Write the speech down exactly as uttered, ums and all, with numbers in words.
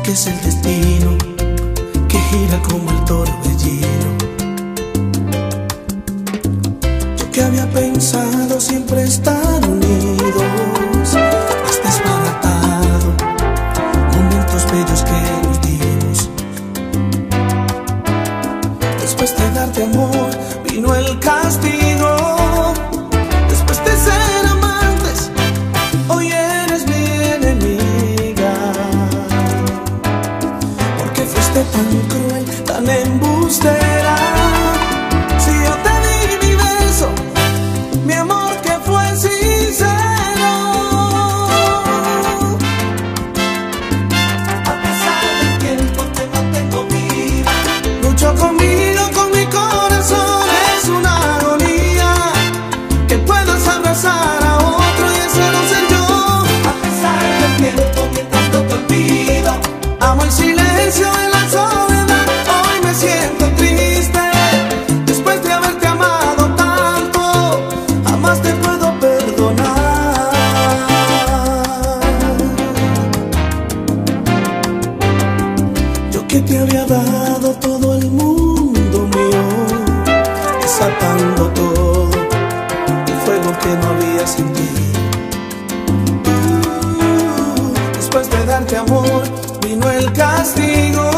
que es el destino que gira como el torbellino. Yo que había pensado siempre estar unidos, has desbaratado momentos bellos que nos dimos. Después de darte amor vino el castigo. Después de ser amantes, hoy eres mi enemiga. Porque fuiste tan cruel, tan embustera. Si yo te di mi beso, mi amor que fue sincero. A pesar del tiempo te mantengo viva. Lucho conmigo, con mi corazón. Es una agonía que puedas abrazar a otro y ese no ser yo. A pesar del tiempo mientras no te olvido, amo el silencio en la soledad. Hoy me siento triste después de haberte amado tanto. Jamás te puedo perdonar. Yo que te había dado todo el mundo mío, desatando todo el fuego que no había sentido. Uh, después de darte amor vino el castigo.